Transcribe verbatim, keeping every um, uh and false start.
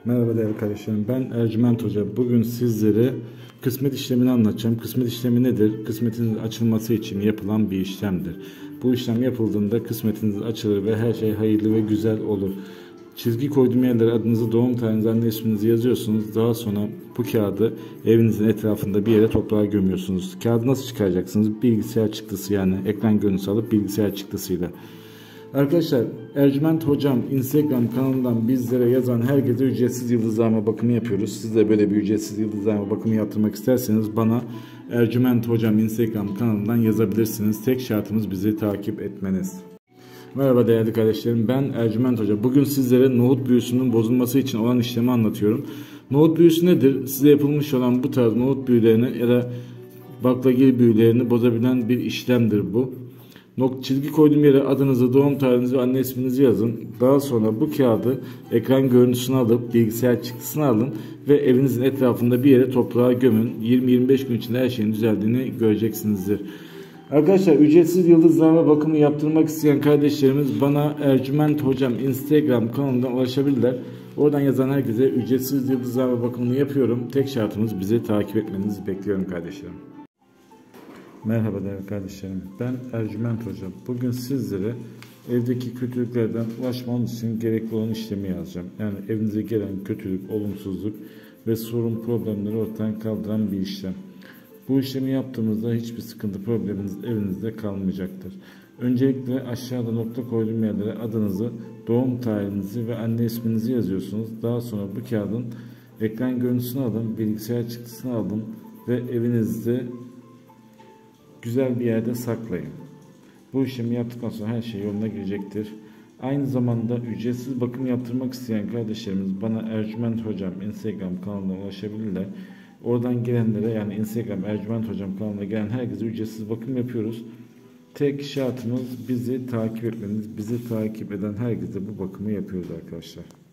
Merhaba değerli kardeşlerim, ben Ercüment Hoca. Bugün sizlere kısmet işlemini anlatacağım. Kısmet işlemi nedir? Kısmetinizin açılması için yapılan bir işlemdir. Bu işlem yapıldığında kısmetiniz açılır ve her şey hayırlı ve güzel olur. Çizgi koyduğum yerlere adınızı, doğum tarihinizi, anne isminizi yazıyorsunuz. Daha sonra bu kağıdı evinizin etrafında bir yere toprağa gömüyorsunuz. Kağıdı nasıl çıkaracaksınız? Bilgisayar çıktısı, yani ekran görüntüsü alıp bilgisayar çıktısıyla. Arkadaşlar, Ercüment Hocam Instagram kanalından bizlere yazan herkese ücretsiz yıldızlama bakımı yapıyoruz. Siz de böyle bir ücretsiz yıldızlama bakımı yaptırmak isterseniz bana Ercüment Hocam Instagram kanalından yazabilirsiniz. Tek şartımız bizi takip etmeniz. Merhaba değerli kardeşlerim, ben Ercüment Hoca. Bugün sizlere nohut büyüsünün bozulması için olan işlemi anlatıyorum. Nohut büyüsü nedir? Size yapılmış olan bu tarz nohut büyülerini ya da baklagil büyülerini bozabilen bir işlemdir bu. Nok çizgi koyduğum yere adınızı, doğum tarihinizi ve anne isminizi yazın. Daha sonra bu kağıdı ekran görüntüsünü alıp bilgisayar çıktısını alın ve evinizin etrafında bir yere toprağa gömün. yirmi yirmi beş gün içinde her şeyin düzeldiğini göreceksinizdir. Arkadaşlar, ücretsiz yıldızlama bakımı yaptırmak isteyen kardeşlerimiz bana Ercüment Hocam Instagram kanalından ulaşabilirler. Oradan yazan herkese ücretsiz yıldızlama bakımını yapıyorum. Tek şartımız bizi takip etmenizi bekliyorum kardeşlerim. Merhaba değerli kardeşlerim, ben Ercüment Hocam. Bugün sizlere evdeki kötülüklerden ulaşmanız için gerekli olan işlemi yazacağım. Yani evinize gelen kötülük, olumsuzluk ve sorun, problemleri ortadan kaldıran bir işlem. Bu işlemi yaptığımızda hiçbir sıkıntı, probleminiz evinizde kalmayacaktır. Öncelikle aşağıda nokta koyduğum yerlere adınızı, doğum tarihinizi ve anne isminizi yazıyorsunuz. Daha sonra bu kağıdın ekran görüntüsünü alın, bilgisayar çıktısını alın ve evinizde güzel bir yerde saklayın. Bu işlemi yaptıktan sonra her şey yoluna girecektir. Aynı zamanda ücretsiz bakım yaptırmak isteyen kardeşlerimiz bana Ercüment Hocam Instagram kanalına ulaşabilirler. Oradan gelenlere, yani Instagram Ercüment Hocam kanalına gelen herkese ücretsiz bakım yapıyoruz. Tek şartımız bizi takip etmeniz. Bizi takip eden herkese bu bakımı yapıyoruz arkadaşlar.